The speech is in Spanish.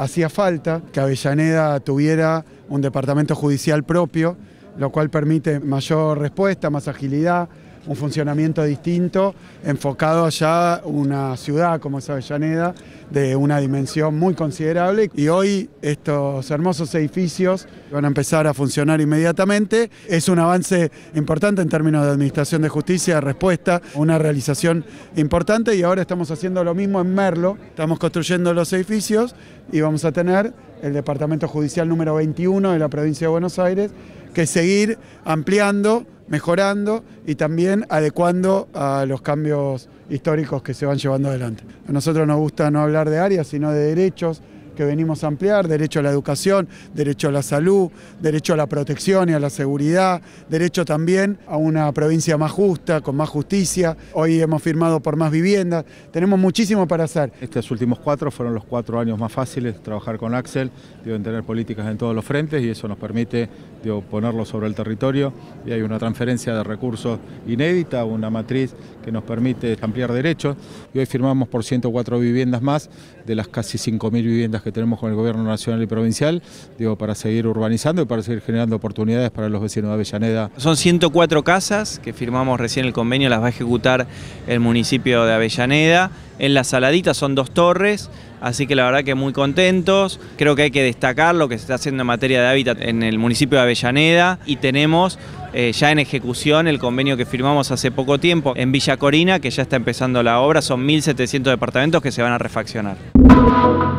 hacía falta que Avellaneda tuviera un departamento judicial propio, lo cual permite mayor respuesta, más agilidad, un funcionamiento distinto, enfocado allá a una ciudad como es Avellaneda, de una dimensión muy considerable. Y hoy estos hermosos edificios van a empezar a funcionar inmediatamente. Es un avance importante en términos de administración de justicia, de respuesta, una realización importante, y ahora estamos haciendo lo mismo en Merlo. Estamos construyendo los edificios y vamos a tener el departamento judicial número 21 de la provincia de Buenos Aires, que seguir ampliando, mejorando y también adecuando a los cambios históricos que se van llevando adelante. A nosotros nos gusta no hablar de áreas, sino de derechos que venimos a ampliar: derecho a la educación, derecho a la salud, derecho a la protección y a la seguridad, derecho también a una provincia más justa, con más justicia. Hoy hemos firmado por más viviendas, tenemos muchísimo para hacer. Estos últimos 4 fueron los 4 años más fáciles, trabajar con Axel, deben tener políticas en todos los frentes y eso nos permite ponerlo sobre el territorio, y hay una transferencia de recursos inédita, una matriz que nos permite ampliar derechos, y hoy firmamos por 104 viviendas más de las casi 5.000 viviendas que tenemos con el gobierno nacional y provincial, para seguir urbanizando y para seguir generando oportunidades para los vecinos de Avellaneda. Son 104 casas que firmamos recién el convenio, las va a ejecutar el municipio de Avellaneda. En La Saladita son 2 torres, así que la verdad que muy contentos. Creo que hay que destacar lo que se está haciendo en materia de hábitat en el municipio de Avellaneda, y tenemos ya en ejecución el convenio que firmamos hace poco tiempo en Villa Corina, que ya está empezando la obra. Son 1.700 departamentos que se van a refaccionar.